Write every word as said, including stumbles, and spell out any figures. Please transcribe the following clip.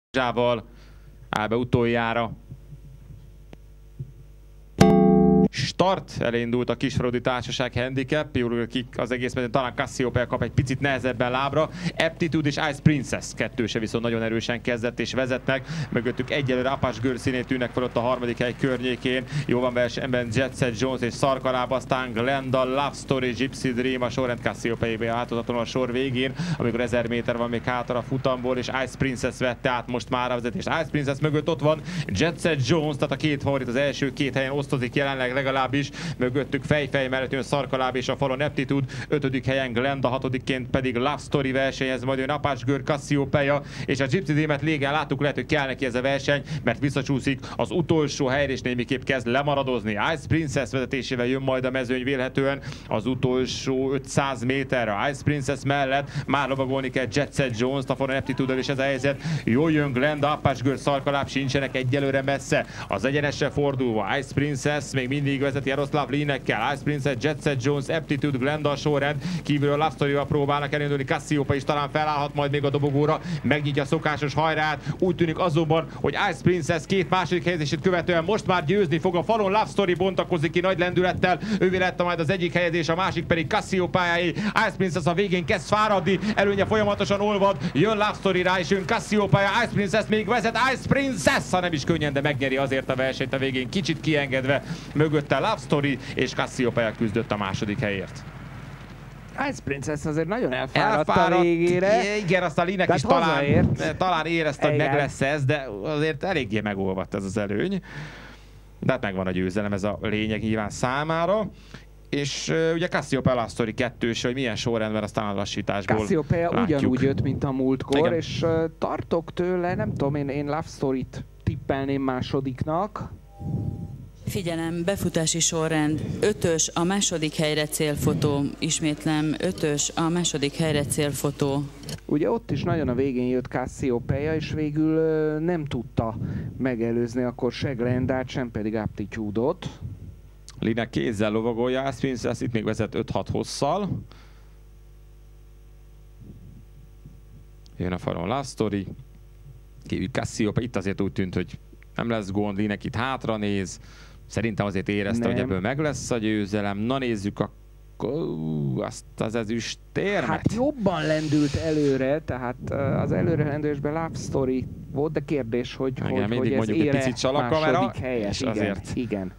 Zsával áll be utoljára. Start, elindult a Kisfaludy Társaság handicap, kik az egész mezőn, talán Cassiopeia kap egy picit nehezebben lábra. Aptitude és Ice Princess kettőse viszont nagyon erősen kezdett és vezetnek. Mögöttük egyelőre Apache Girl színét tűnnek fel ott a harmadik hely környékén. Jó van versenyben Jet Set Jones és Szarkaláb, aztán Glenda, Love Story, Gypsy Dream, a sorrend Cassiopeia átozatlanul a sor végén, amikor ezer méter van még hátra a futamból, és Ice Princess vette át most már a vezetés. Ice Princess mögött ott van Jet Set Jones, tehát a két favorit az első két helyen osztozik jelenleg legalábbis. Mögöttük fejfej mellett jön Szarkaláb és a falon Aptitude, ötödik helyen Glenda, hatodikként pedig Love Story versenyez, majd jön Apache Girl, Cassiopeia és a Gypsy Dream-et légen láttuk, lehet, hogy kell neki ez a verseny, mert visszacsúszik az utolsó helyre és némiképp kezd lemaradozni. Ice Princess vezetésével jön majd a mezőny vélhetően az utolsó ötszáz méterre. Ice Princess mellett már lovagolni kell Jet Set Jones, a falon Aptitude-dal és ez a helyzet. Jól jön Glenda, Apache Girl, Szarkaláb sincsenek egyelőre messze. Az egyenesre fordulva Ice Princess még mindig vezeti Jaroszláv Línekkel, Ice Princess, Jet Set Jones, Aptitude, Glenda a sorrend, kívülről Love Story-val próbálnak elindulni, Cassiopeia is talán felállhat majd még a dobogóra, megnyitja a szokásos hajrát, úgy tűnik azonban, hogy Ice Princess két második helyezését követően most már győzni fog a falon, Love Story bontakozik ki nagy lendülettel, ővé lett majd az egyik helyezés, a másik pedig Cassiopeia-i. Ice Princess a végén kezd fáradni, előnye folyamatosan olvad, jön Love Story rá és jön Cassiopeia, Ice Princess még vezet, Ice Princess, ha nem is könnyen, de megnyeri azért a versenyt a végén, kicsit kiengedve, mögötte Love Story és Cassiopeia küzdött a második helyért. Ice Princess azért nagyon elfáradt, elfáradt a végére. Igen, aztán Linek is talán, talán érezte, hogy meg lesz ez, de azért eléggé megolvadt ez az előny. De hát megvan a győzelem, ez a lényeg nyilván számára. És uh, ugye Cassiopeia Love Story kettős, hogy milyen sorrendben aztán a lassításból Cassiopeia látjuk. Ugyanúgy jött, mint a múltkor, igen. És uh, tartok tőle, nem tudom, én, én Love Storyt tippelném másodiknak. Figyelem, befutási sorrend, ötös a második helyre célfotó, ismétlem, ötös a második helyre célfotó. Ugye ott is nagyon a végén jött Cassiopeia, és végül uh, nem tudta megelőzni akkor se Glendát, sem pedig Aptitude-ot. Linek kézzel lovagolja, Ice Princess itt még vezet öt-hat hosszal. Jön a falon Love Story. Kívül Cassiopeia, itt azért úgy tűnt, hogy nem lesz gond, Linek itt hátra néz. Szerintem azért érezte, nem. hogy ebből meg lesz a győzelem. Na nézzük akkor azt az ezüstérmet. Hát jobban lendült előre, tehát az előre lendülésben Love Story volt, de kérdés, hogy, igen, hogy, hogy ez ére picit második helyet. És igen, azért igen.